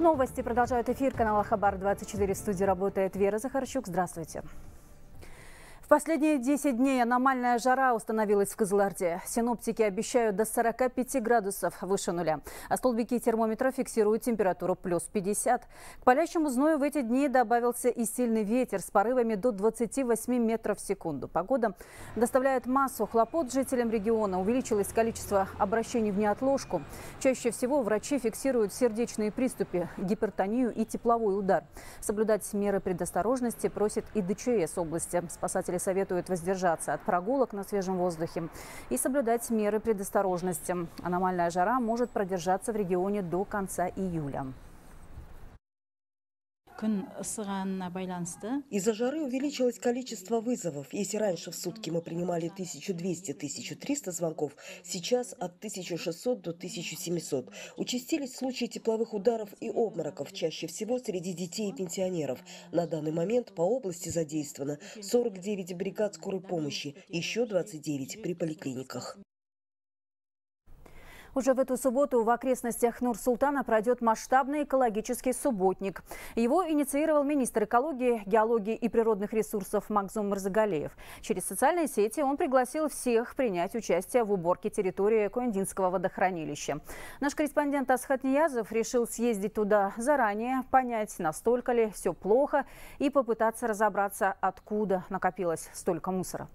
Новости продолжают эфир канала Хабар-24. В студии работает Вера Захарчук. Здравствуйте. В последние 10 дней аномальная жара установилась в Кызылорде. Синоптики обещают до 45 градусов выше нуля. А столбики термометра фиксируют температуру плюс 50. К палящему зною в эти дни добавился и сильный ветер с порывами до 28 метров в секунду. Погода доставляет массу хлопот жителям региона. Увеличилось количество обращений в неотложку. Чаще всего врачи фиксируют сердечные приступы, гипертонию и тепловой удар. Соблюдать меры предосторожности просит и ДЧС области. Спасатели советуют воздержаться от прогулок на свежем воздухе и соблюдать меры предосторожности. Аномальная жара может продержаться в регионе до конца июля. Из-за жары увеличилось количество вызовов. Если раньше в сутки мы принимали 1200-1300 звонков, сейчас от 1600 до 1700. Участились случаи тепловых ударов и обмороков, чаще всего среди детей и пенсионеров. На данный момент по области задействовано 49 бригад скорой помощи, еще 29 при поликлиниках. Уже в эту субботу в окрестностях Нур-Султана пройдет масштабный экологический субботник. Его инициировал министр экологии, геологии и природных ресурсов Магзум Мырзагалиев. Через социальные сети он пригласил всех принять участие в уборке территории Куяндинского водохранилища. Наш корреспондент Асхат Ниязов решил съездить туда заранее, понять, настолько ли все плохо, и попытаться разобраться, откуда накопилось столько мусора.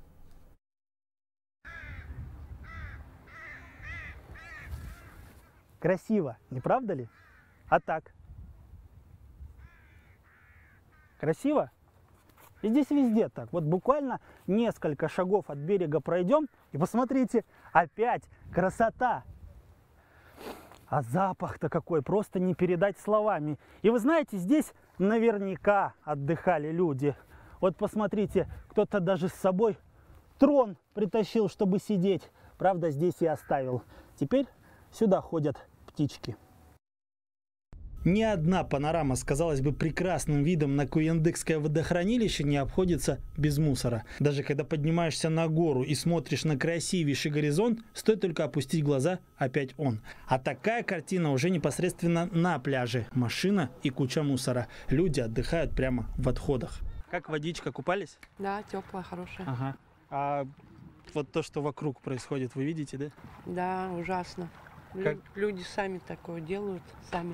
Красиво, не правда ли? А так? Красиво? И здесь везде так. Вот буквально несколько шагов от берега пройдем, и посмотрите, опять красота. А запах-то какой, просто не передать словами. И вы знаете, здесь наверняка отдыхали люди. Вот посмотрите, кто-то даже с собой трон притащил, чтобы сидеть. Правда, здесь и оставил. Теперь сюда ходят птички. Ни одна панорама с, казалось бы, прекрасным видом на Куяндыкское водохранилище не обходится без мусора. Даже когда поднимаешься на гору и смотришь на красивейший горизонт, стоит только опустить глаза, опять он. А такая картина уже непосредственно на пляже. Машина и куча мусора. Люди отдыхают прямо в отходах. Как водичка, купались? Да, теплая, хорошая. Ага. А вот то, что вокруг происходит, вы видите, да? Да, ужасно. Как? Люди сами такое делают, сами.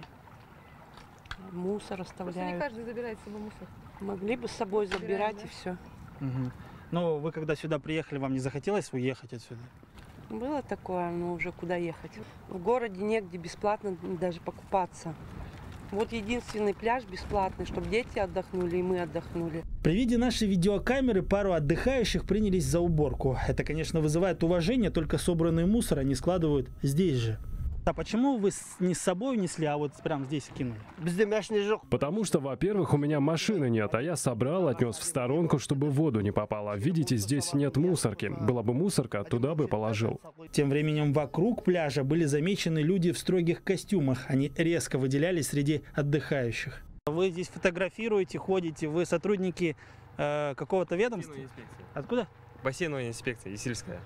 Мусор оставляют. Не каждый забирает с собой мусор. Могли бы с собой забирать, и все. Угу. Ну, вы когда сюда приехали, вам не захотелось уехать отсюда? Было такое, но уже куда ехать. В городе негде бесплатно даже покупаться. Вот единственный пляж бесплатный, чтобы дети отдохнули и мы отдохнули. При виде нашей видеокамеры пару отдыхающих принялись за уборку. Это, конечно, вызывает уважение, только собранный мусор они складывают здесь же. А почему вы не с собой несли, а вот прямо здесь кинули? Потому что, во-первых, у меня машины нет, а я собрал, отнес в сторонку, чтобы в воду не попало. Видите, здесь нет мусорки. Была бы мусорка, туда бы положил. Тем временем вокруг пляжа были замечены люди в строгих костюмах. Они резко выделялись среди отдыхающих. Вы здесь фотографируете, ходите, вы сотрудники какого-то ведомства? Откуда? Бассейновая инспекция, Исильская.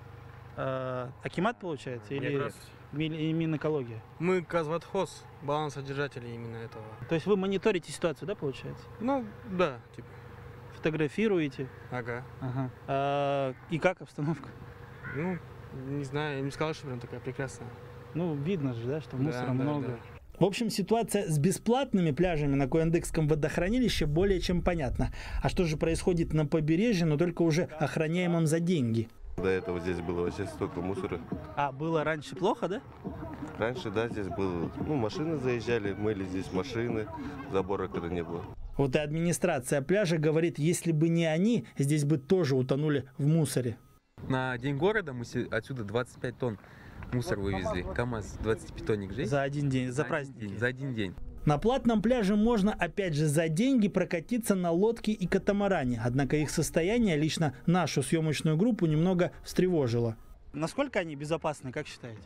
Акимат, получается? Или Нет, Минэкология? мы Казватхоз, балансодержатели именно этого. То есть вы мониторите ситуацию, да, получается? Ну, да, типа. Фотографируете? Ага. Ага. И как обстановка? Ну, не знаю, я не сказал, что прям такая прекрасная. Ну, видно же, да, что мусора Да, много. да. В общем, ситуация с бесплатными пляжами на Куяндыкском водохранилище более чем понятна. А что же происходит на побережье, но только уже охраняемом за деньги? До этого здесь было вообще столько мусора. А было раньше плохо, да? Раньше, да, здесь было, машины заезжали, мыли здесь машины, забора когда не было. Вот и администрация пляжа говорит, если бы не они, здесь бы тоже утонули в мусоре. На День города мы отсюда 25 тонн мусор вывезли. КамАЗ 25-тонник же. За один день, за праздник. За один день. На платном пляже можно, опять же, за деньги прокатиться на лодке и катамаране. Однако их состояние лично нашу съемочную группу немного встревожило. Насколько они безопасны, как считаете?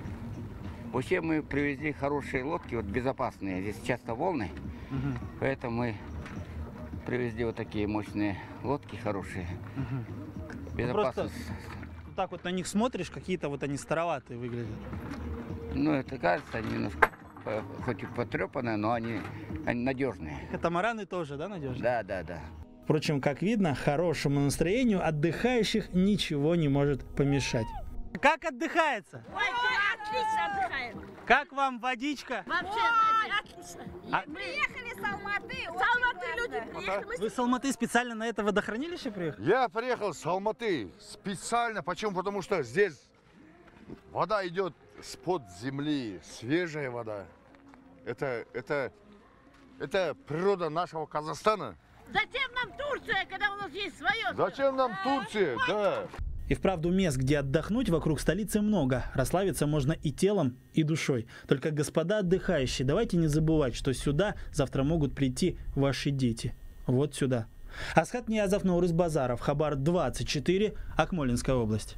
Вообще мы привезли хорошие лодки, вот безопасные. Здесь часто волны, поэтому мы привезли вот такие мощные лодки хорошие. Безопасность. Вот так вот на них смотришь, какие-то вот они староватые выглядят. Ну, это кажется, они немножко хоть и потрепанные, но они надежные. Катамараны тоже, да, надежные? Да, да, да. Впрочем, как видно, хорошему настроению отдыхающих ничего не может помешать. Как отдыхается? Ой, отлично отдыхаем. Как вам водичка? Вообще, отлично. Мы ехали с Алматы. С Алматы люди приехали. Вы с Алматы специально на это водохранилище приехали? Я приехал с Алматы специально. Почему? Потому что здесь вода идет с-под земли, свежая вода. Это природа нашего Казахстана. Зачем нам Турция, когда у нас есть свое? Зачем нам Турция? Да. И вправду мест, где отдохнуть, вокруг столицы много. Расслабиться можно и телом, и душой. Только, господа отдыхающие, давайте не забывать, что сюда завтра могут прийти ваши дети. Вот сюда. Асхат Ниязов, Наурыз Базаров, Хабар 24, Акмолинская область.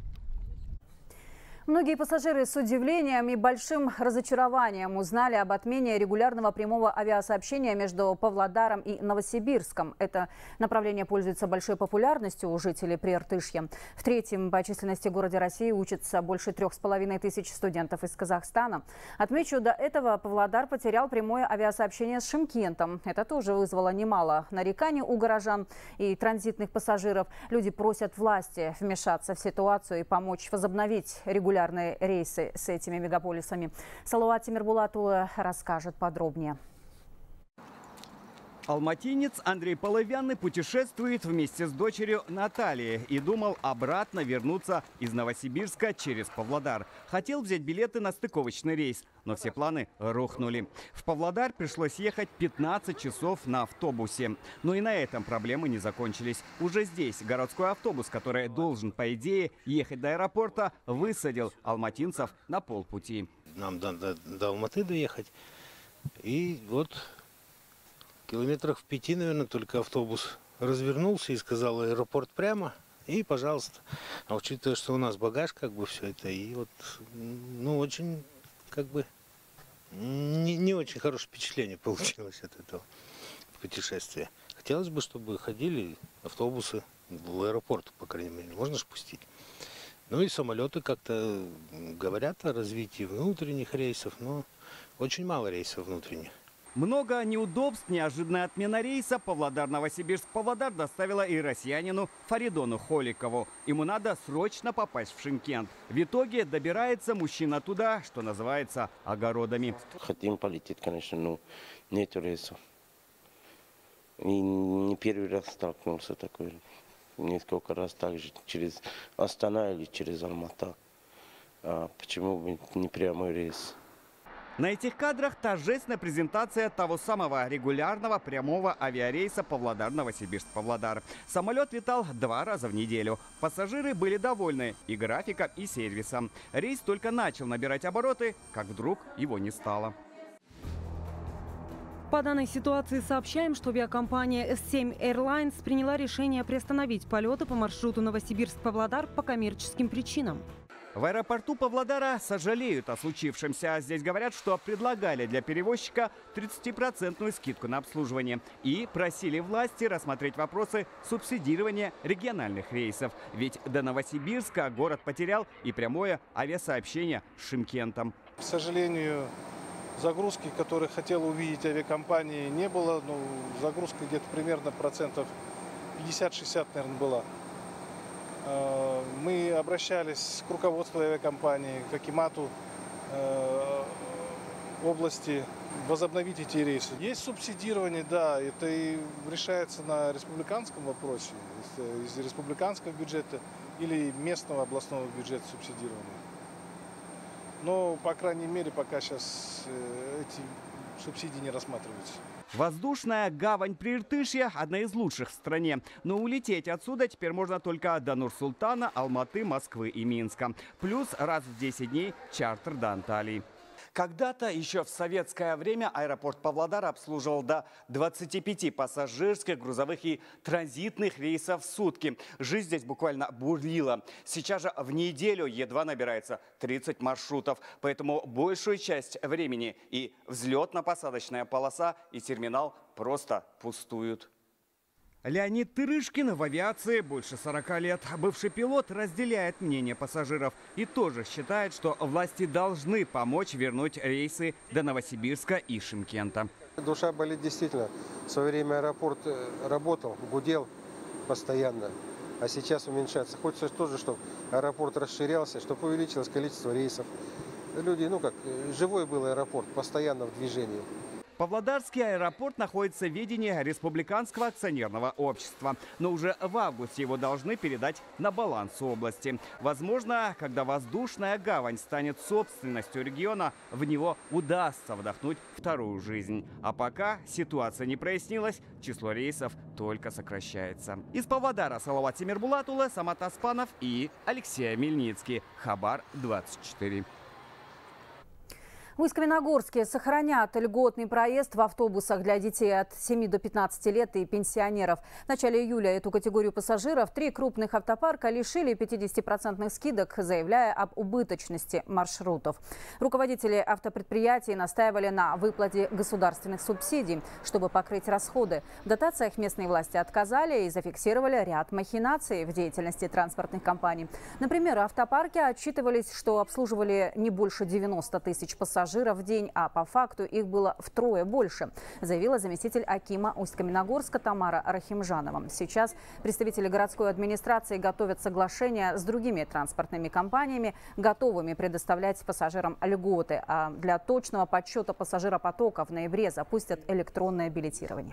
Многие пассажиры с удивлением и большим разочарованием узнали об отмене регулярного прямого авиасообщения между Павлодаром и Новосибирском. Это направление пользуется большой популярностью у жителей Прииртышья. В третьем по численности городе России учатся больше 3500 студентов из Казахстана. Отмечу, до этого Павлодар потерял прямое авиасообщение с Шымкентом. Это тоже вызвало немало нареканий у горожан и транзитных пассажиров. Люди просят власти вмешаться в ситуацию и помочь возобновить регулярные рейсы с этими мегаполисами. Салауат Тимирбулатулы расскажет подробнее. Алматинец Андрей Половянный путешествует вместе с дочерью Натальей и думал обратно вернуться из Новосибирска через Павлодар. Хотел взять билеты на стыковочный рейс, но все планы рухнули. В Павлодар пришлось ехать 15 часов на автобусе. Но и на этом проблемы не закончились. Уже здесь городской автобус, который должен, по идее, ехать до аэропорта, высадил алматинцев на полпути. Нам надо до Алматы доехать. И вот километрах в 5, наверное, только автобус развернулся и сказал: аэропорт прямо, и пожалуйста. А учитывая, что у нас багаж, как бы все это, и вот, ну, очень, как бы, не очень хорошее впечатление получилось от этого путешествия. Хотелось бы, чтобы ходили автобусы в аэропорт, по крайней мере, можно же пустить. Ну и самолеты как-то говорят о развитии внутренних рейсов, но очень мало рейсов внутренних. Много неудобств, неожиданная отмена рейса Павлодар-Новосибирск-Павлодар доставила и россиянину Фаридону Холикову. Ему надо срочно попасть в Шымкент. В итоге добирается мужчина туда, что называется, огородами. Хотим полететь, конечно, но нет рейсов. И не первый раз столкнулся такой. Несколько раз также через Астана или через Алмата. Почему бы не прямой рейс? На этих кадрах торжественная презентация того самого регулярного прямого авиарейса Павлодар-Новосибирск-Павлодар. Самолет летал 2 раза в неделю. Пассажиры были довольны и графиком, и сервисом. Рейс только начал набирать обороты, как вдруг его не стало. По данной ситуации сообщаем, что авиакомпания S7 Airlines приняла решение приостановить полеты по маршруту Новосибирск-Павлодар по коммерческим причинам. В аэропорту Павлодара сожалеют о случившемся. Здесь говорят, что предлагали для перевозчика 30% скидку на обслуживание и просили власти рассмотреть вопросы субсидирования региональных рейсов. Ведь до Новосибирска город потерял и прямое авиасообщение с Шымкентом. К сожалению, загрузки, которые хотела увидеть авиакомпания, не было. Ну, загрузка где-то примерно процентов 50-60, наверное, была. Мы обращались к руководству авиакомпании, к акимату области возобновить эти рейсы. Есть субсидирование, да, это и решается на республиканском вопросе, из республиканского бюджета или местного областного бюджета субсидирования. Но, по крайней мере, пока сейчас эти субсидии не рассматриваются. Воздушная гавань Прииртышья – одна из лучших в стране. Но улететь отсюда теперь можно только до Нур-Султана, Алматы, Москвы и Минска. Плюс раз в 10 дней чартер до Анталии. Когда-то, еще в советское время, аэропорт Павлодара обслуживал до 25 пассажирских, грузовых и транзитных рейсов в сутки. Жизнь здесь буквально бурлила. Сейчас же в неделю едва набирается 30 маршрутов. Поэтому большую часть времени и взлетно-посадочная полоса, и терминал просто пустуют. Леонид Тырышкин в авиации больше 40 лет. Бывший пилот разделяет мнение пассажиров и тоже считает, что власти должны помочь вернуть рейсы до Новосибирска и Шымкента. Душа болит действительно. В свое время аэропорт работал, гудел постоянно, а сейчас уменьшается. Хочется тоже, чтобы аэропорт расширялся, чтобы увеличилось количество рейсов. Люди, живой был аэропорт, постоянно в движении. Павлодарский аэропорт находится в ведении Республиканского акционерного общества. Но уже в августе его должны передать на баланс области. Возможно, когда воздушная гавань станет собственностью региона, в него удастся вдохнуть вторую жизнь. А пока ситуация не прояснилась, число рейсов только сокращается. Из Павлодара Салават Тимирбулатулы, Самат Аспанов и Алексей Мельницкий. Хабар 24. В Усть-Каменогорске сохранят льготный проезд в автобусах для детей от 7 до 15 лет и пенсионеров. В начале июля эту категорию пассажиров 3 крупных автопарка лишили 50% скидок, заявляя об убыточности маршрутов. Руководители автопредприятий настаивали на выплате государственных субсидий, чтобы покрыть расходы. В дотациях местные власти отказали и зафиксировали ряд махинаций в деятельности транспортных компаний. Например, автопарки отчитывались, что обслуживали не больше 90 тысяч пассажиров в день, а по факту их было втрое больше, заявила заместитель акима Усть-Каменогорска Тамара Рахимжанова. Сейчас представители городской администрации готовят соглашения с другими транспортными компаниями, готовыми предоставлять пассажирам льготы. А для точного подсчета пассажиропотока в ноябре запустят электронное билетирование.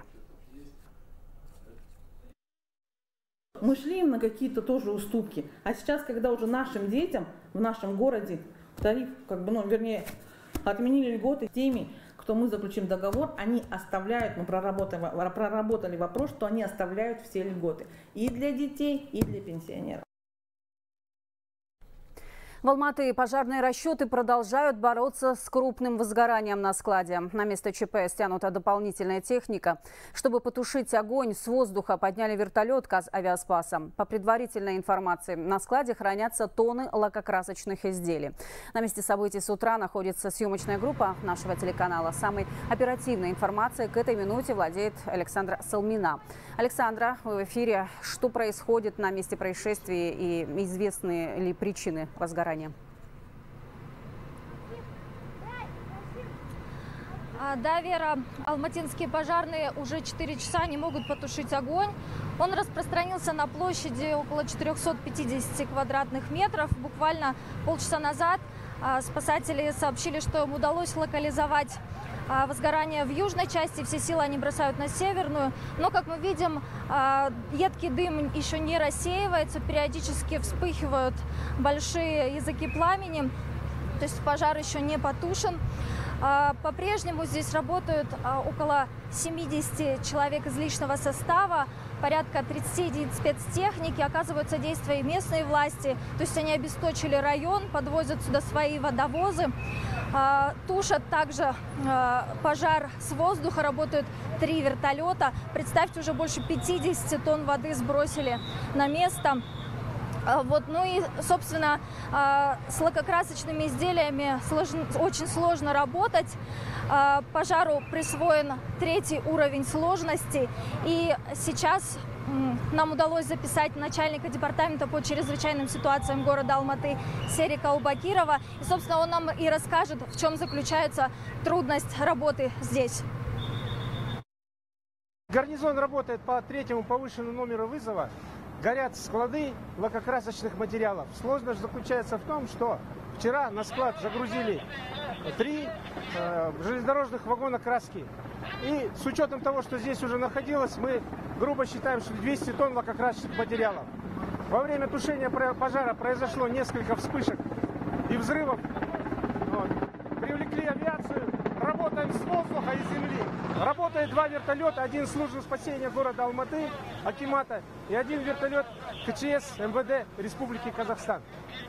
Мы шли на какие-то тоже уступки. А сейчас, когда уже нашим детям в нашем городе тариф, отменили льготы теми, кто мы заключим договор, они оставляют, мы проработали вопрос, что они оставляют все льготы и для детей, и для пенсионеров. В Алматы пожарные расчеты продолжают бороться с крупным возгоранием на складе. На место ЧП стянута дополнительная техника. Чтобы потушить огонь, с воздуха подняли вертолет Казавиаспаса. По предварительной информации, на складе хранятся тонны лакокрасочных изделий. На месте событий с утра находится съемочная группа нашего телеканала. Самой оперативной информацией к этой минуте владеет Александра Салмина. Александра, вы в эфире. Что происходит на месте происшествия и известны ли причины возгорания? Да, Вера, алматинские пожарные уже 4 часа не могут потушить огонь. Он распространился на площади около 450 квадратных метров. Буквально полчаса назад спасатели сообщили, что им удалось локализовать возгорание в южной части, все силы они бросают на северную. Но, как мы видим, едкий дым еще не рассеивается, периодически вспыхивают большие языки пламени, то есть пожар еще не потушен. По-прежнему здесь работают около 70 человек из личного состава, порядка 30 единиц спецтехники, оказывают содействие и местные власти, то есть они обесточили район, подвозят сюда свои водовозы. Тушат также пожар с воздуха, работают 3 вертолета. Представьте, уже больше 50 тонн воды сбросили на место. Ну и, собственно, с лакокрасочными изделиями очень сложно работать. Пожару присвоен 3-й уровень сложности. И сейчас нам удалось записать начальника департамента по чрезвычайным ситуациям города Алматы Серика Убакирова. И, собственно, он нам и расскажет, в чем заключается трудность работы здесь. Гарнизон работает по 3-му повышенному номеру вызова. Горят склады лакокрасочных материалов. Сложность заключается в том, что вчера на склад загрузили 3 железнодорожных вагона краски. И с учетом того, что здесь уже находилось, мы грубо считаем, что 200 тонн лакокрасочных материалов. Во время тушения пожара произошло несколько вспышек и взрывов. Привлекли авиацию, работаем с воздуха и земли. Работает 2 вертолета, 1 служба спасения города Алматы, акимата, и 1 вертолет КЧС МВД Республики Казахстан.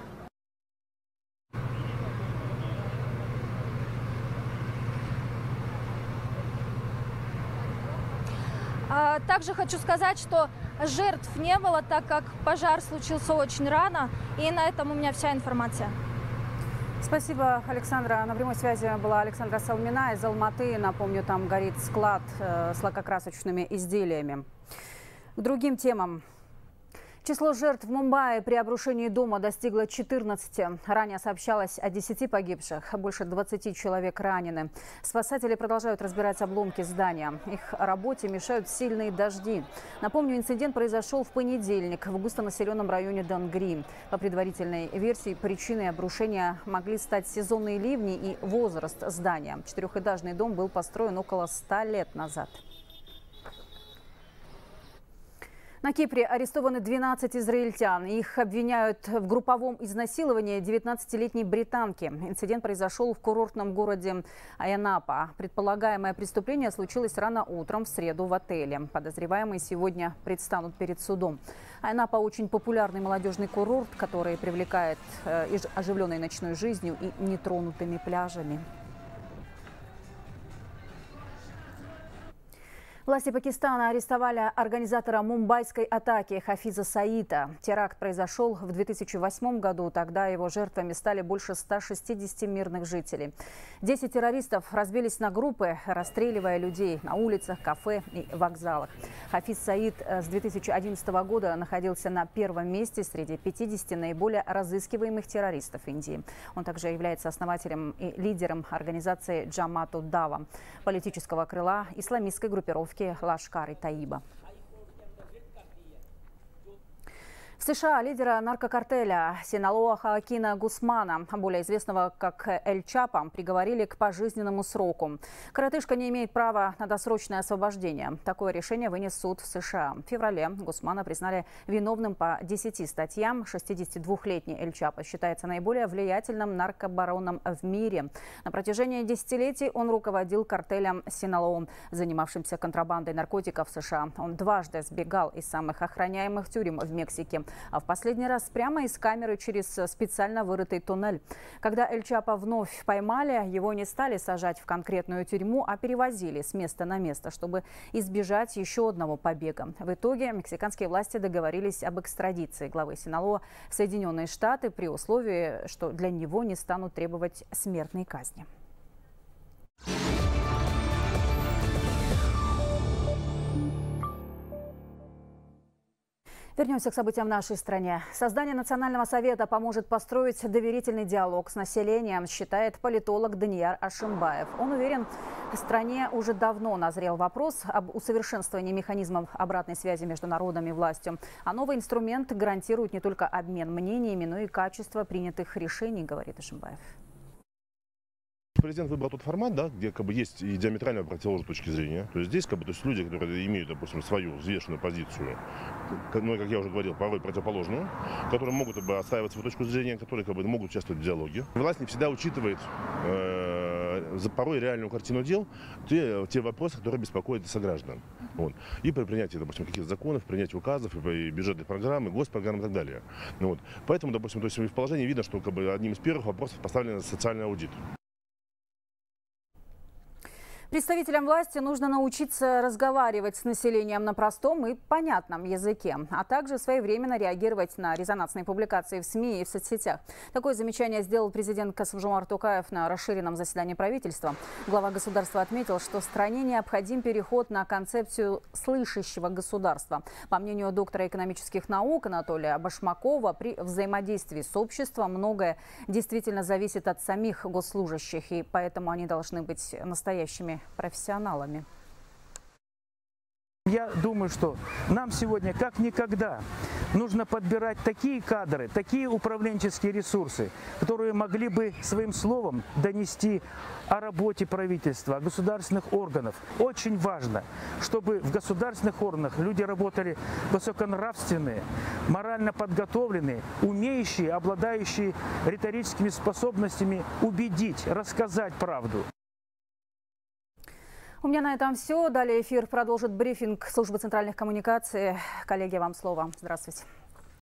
Также хочу сказать, что жертв не было, так как пожар случился очень рано. И на этом у меня вся информация. Спасибо, Александра. На прямой связи была Александра Салмина из Алматы. Напомню, там горит склад с лакокрасочными изделиями. К другим темам. Число жертв в Мумбаи при обрушении дома достигло 14. Ранее сообщалось о 10 погибших, больше 20 человек ранены. Спасатели продолжают разбирать обломки здания. Их работе мешают сильные дожди. Напомню, инцидент произошел в понедельник в густонаселенном районе Донгри. По предварительной версии, причиной обрушения могли стать сезонные ливни и возраст здания. Четырехэтажный дом был построен около 100 лет назад. На Кипре арестованы 12 израильтян. Их обвиняют в групповом изнасиловании 19-летней британки. Инцидент произошел в курортном городе Айанапа. Предполагаемое преступление случилось рано утром в среду в отеле. Подозреваемые сегодня предстанут перед судом. Айанапа очень популярный молодежный курорт, который привлекает оживленной ночной жизнью и нетронутыми пляжами. Власти Пакистана арестовали организатора мумбайской атаки Хафиза Саида. Теракт произошел в 2008 году. Тогда его жертвами стали больше 160 мирных жителей. 10 террористов разбились на группы, расстреливая людей на улицах, кафе и вокзалах. Хафиз Саид с 2011 года находился на первом месте среди 50 наиболее разыскиваемых террористов Индии. Он также является основателем и лидером организации Джамат-уд-Дава, политического крыла исламистской группировки Лашкар-и-Таиба. В США лидера наркокартеля Синалоа Хоакина Гусмана, более известного как Эль Чапо, приговорили к пожизненному сроку. Коротышка не имеет права на досрочное освобождение. Такое решение вынес суд в США. В феврале Гусмана признали виновным по 10 статьям. 62-летний Эль Чапо считается наиболее влиятельным наркобароном в мире. На протяжении десятилетий он руководил картелем Синалоа, занимавшимся контрабандой наркотиков в США. Он дважды сбегал из самых охраняемых тюрем в Мексике. А в последний раз прямо из камеры через специально вырытый туннель. Когда Эль Чапо вновь поймали, его не стали сажать в конкретную тюрьму, а перевозили с места на место, чтобы избежать еще одного побега. В итоге мексиканские власти договорились об экстрадиции главы Синалоа в Соединенные Штаты при условии, что для него не станут требовать смертной казни. Вернемся к событиям в нашей стране. Создание Национального совета поможет построить доверительный диалог с населением, считает политолог Данияр Ашимбаев. Он уверен, в стране уже давно назрел вопрос об усовершенствовании механизмов обратной связи между народом и властью. А новый инструмент гарантирует не только обмен мнениями, но и качество принятых решений, говорит Ашимбаев. Президент выбрал тот формат, да, где есть и диаметрально противоположные точки зрения. То есть здесь люди, которые имеют, допустим, свою взвешенную позицию, ну, как я уже говорил, порой противоположную, которые могут отстаивать свою точку зрения, которые могут участвовать в диалоге. Власть не всегда учитывает порой реальную картину дел, те вопросы, которые беспокоят сограждан. Вот. И при принятии, допустим, каких-то законов, принятии указов, и бюджетных программ, и госпрограмм и так далее. Вот. Поэтому, допустим, в положении видно, что одним из первых вопросов поставлен социальный аудит. Представителям власти нужно научиться разговаривать с населением на простом и понятном языке, а также своевременно реагировать на резонансные публикации в СМИ и в соцсетях. Такое замечание сделал президент Касым-Жомарт Токаев на расширенном заседании правительства. Глава государства отметил, что стране необходим переход на концепцию слышащего государства. По мнению доктора экономических наук Анатолия Башмакова, при взаимодействии с обществом многое действительно зависит от самих госслужащих, и поэтому они должны быть настоящими профессионалами. Я думаю, что нам сегодня как никогда нужно подбирать такие кадры, такие управленческие ресурсы, которые могли бы своим словом донести о работе правительства, о государственных органов. Очень важно, чтобы в государственных органах люди работали высоконравственные, морально подготовленные, умеющие, обладающие риторическими способностями убедить, рассказать правду. У меня на этом все. Далее эфир продолжит брифинг службы центральных коммуникаций. Коллеги, вам слово. Здравствуйте.